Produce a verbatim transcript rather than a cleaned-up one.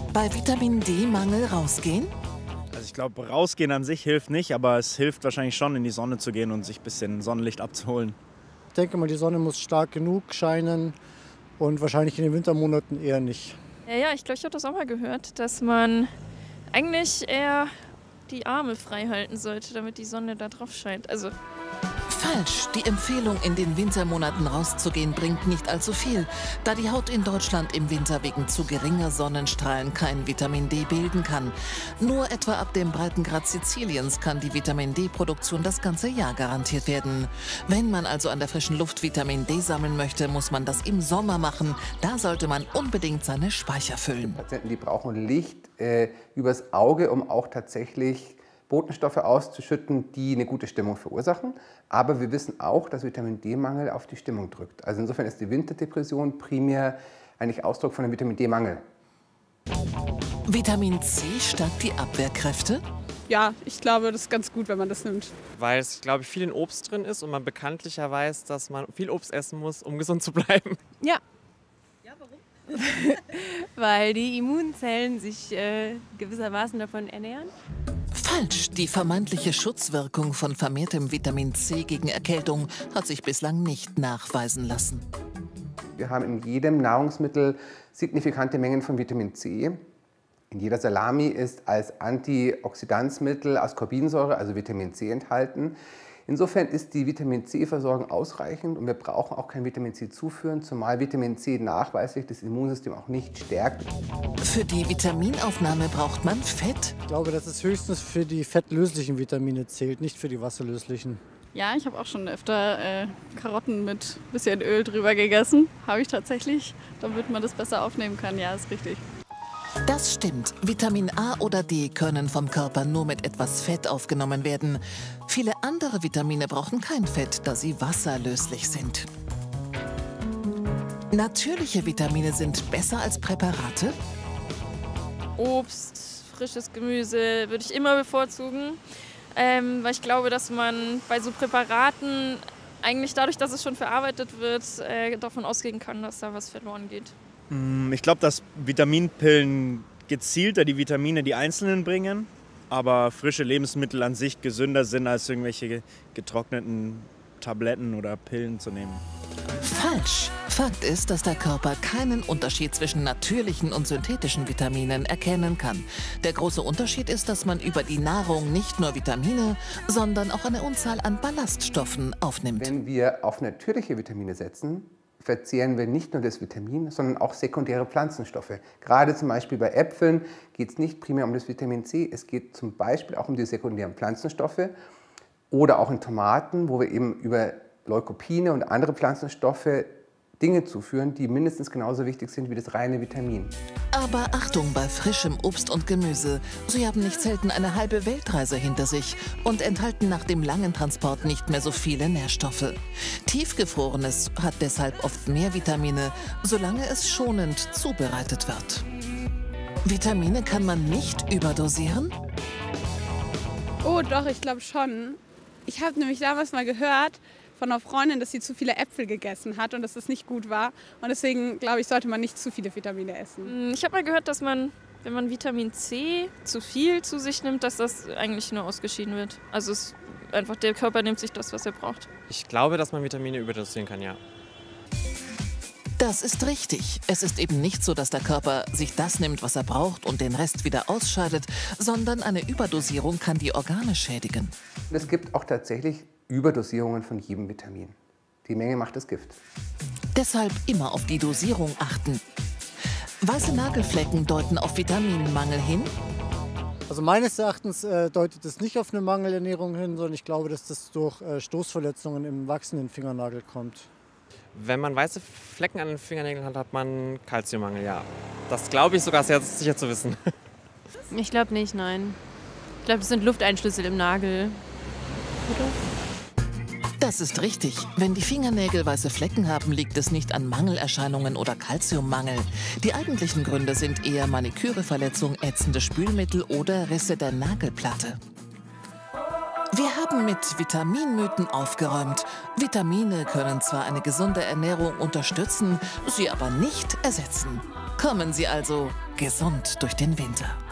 Bei Vitamin D-Mangel rausgehen? Also ich glaube, rausgehen an sich hilft nicht, aber es hilft wahrscheinlich schon, in die Sonne zu gehen und sich ein bisschen Sonnenlicht abzuholen. Ich denke mal, die Sonne muss stark genug scheinen und wahrscheinlich in den Wintermonaten eher nicht. Ja, ja, ich glaube, ich habe das auch mal gehört, dass man eigentlich eher die Arme frei halten sollte, damit die Sonne da drauf scheint. Also Falsch. Die Empfehlung, in den Wintermonaten rauszugehen, bringt nicht allzu viel, da die Haut in Deutschland im Winter wegen zu geringer Sonnenstrahlen kein Vitamin D bilden kann. Nur etwa ab dem Breitengrad Siziliens kann die Vitamin D-Produktion das ganze Jahr garantiert werden. Wenn man also an der frischen Luft Vitamin D sammeln möchte, muss man das im Sommer machen. Da sollte man unbedingt seine Speicher füllen. Patienten, die brauchen Licht äh, übers Auge, um auch tatsächlich Botenstoffe auszuschütten, die eine gute Stimmung verursachen. Aber wir wissen auch, dass Vitamin D-Mangel auf die Stimmung drückt. Also insofern ist die Winterdepression primär eigentlich Ausdruck von einem Vitamin D-Mangel. Vitamin C stärkt die Abwehrkräfte? Ja, ich glaube, das ist ganz gut, wenn man das nimmt. Weil es, glaube ich, viel in Obst drin ist und man bekanntlicher weiß, dass man viel Obst essen muss, um gesund zu bleiben. Ja. Ja, warum? Weil die Immunzellen sich äh, gewissermaßen davon ernähren. Falsch. Die vermeintliche Schutzwirkung von vermehrtem Vitamin C gegen Erkältung hat sich bislang nicht nachweisen lassen. Wir haben in jedem Nahrungsmittel signifikante Mengen von Vitamin C. In jeder Salami ist als Antioxidanzmittel Ascorbinsäure, also Vitamin C, enthalten. Insofern ist die Vitamin C-Versorgung ausreichend und wir brauchen auch kein Vitamin C zuführen, zumal Vitamin C nachweislich das Immunsystem auch nicht stärkt. Für die Vitaminaufnahme braucht man Fett. Ich glaube, dass es höchstens für die fettlöslichen Vitamine zählt, nicht für die wasserlöslichen. Ja, ich habe auch schon öfter äh, Karotten mit ein bisschen Öl drüber gegessen. Habe ich tatsächlich, damit man das besser aufnehmen kann. Ja, ist richtig. Das stimmt. Vitamin A oder D können vom Körper nur mit etwas Fett aufgenommen werden. Viele andere Vitamine brauchen kein Fett, da sie wasserlöslich sind. Natürliche Vitamine sind besser als Präparate? Obst, frisches Gemüse würde ich immer bevorzugen, ähm, weil ich glaube, dass man bei so Präparaten eigentlich dadurch, dass es schon verarbeitet wird, äh, davon ausgehen kann, dass da was verloren geht. Ich glaube, dass Vitaminpillen gezielter die Vitamine die einzelnen bringen, aber frische Lebensmittel an sich gesünder sind, als irgendwelche getrockneten Tabletten oder Pillen zu nehmen. Falsch. Fakt ist, dass der Körper keinen Unterschied zwischen natürlichen und synthetischen Vitaminen erkennen kann. Der große Unterschied ist, dass man über die Nahrung nicht nur Vitamine, sondern auch eine Unzahl an Ballaststoffen aufnimmt. Wenn wir auf natürliche Vitamine setzen, verzehren wir nicht nur das Vitamin, sondern auch sekundäre Pflanzenstoffe. Gerade zum Beispiel bei Äpfeln geht es nicht primär um das Vitamin C, es geht zum Beispiel auch um die sekundären Pflanzenstoffe oder auch in Tomaten, wo wir eben über Leukopine und andere Pflanzenstoffe Dinge zuführen, die mindestens genauso wichtig sind wie das reine Vitamin. Aber Achtung bei frischem Obst und Gemüse. Sie haben nicht selten eine halbe Weltreise hinter sich und enthalten nach dem langen Transport nicht mehr so viele Nährstoffe. Tiefgefrorenes hat deshalb oft mehr Vitamine, solange es schonend zubereitet wird. Vitamine kann man nicht überdosieren? Oh doch, ich glaube schon. Ich habe nämlich damals mal gehört von einer Freundin, dass sie zu viele Äpfel gegessen hat und dass das nicht gut war. Und deswegen, glaube ich, sollte man nicht zu viele Vitamine essen. Ich habe mal gehört, dass man, wenn man Vitamin C zu viel zu sich nimmt, dass das eigentlich nur ausgeschieden wird. Also es einfach der Körper nimmt sich das, was er braucht. Ich glaube, dass man Vitamine überdosieren kann, ja. Das ist richtig. Es ist eben nicht so, dass der Körper sich das nimmt, was er braucht und den Rest wieder ausscheidet, sondern eine Überdosierung kann die Organe schädigen. Es gibt auch tatsächlich Überdosierungen von jedem Vitamin. Die Menge macht das Gift. Deshalb immer auf die Dosierung achten. Weiße Nagelflecken deuten auf Vitaminmangel hin. Also meines Erachtens äh, deutet es nicht auf eine Mangelernährung hin, sondern ich glaube, dass das durch äh, Stoßverletzungen im wachsenden Fingernagel kommt. Wenn man weiße Flecken an den Fingernägeln hat, hat man Kalziummangel, ja. Das glaube ich sogar sehr sicher zu wissen. Ich glaube nicht, nein. Ich glaube, das sind Lufteinschlüsse im Nagel. Oder? Das ist richtig. Wenn die Fingernägel weiße Flecken haben, liegt es nicht an Mangelerscheinungen oder Kalziummangel. Die eigentlichen Gründe sind eher Maniküreverletzung, ätzende Spülmittel oder Risse der Nagelplatte. Wir haben mit Vitaminmythen aufgeräumt. Vitamine können zwar eine gesunde Ernährung unterstützen, sie aber nicht ersetzen. Kommen Sie also gesund durch den Winter.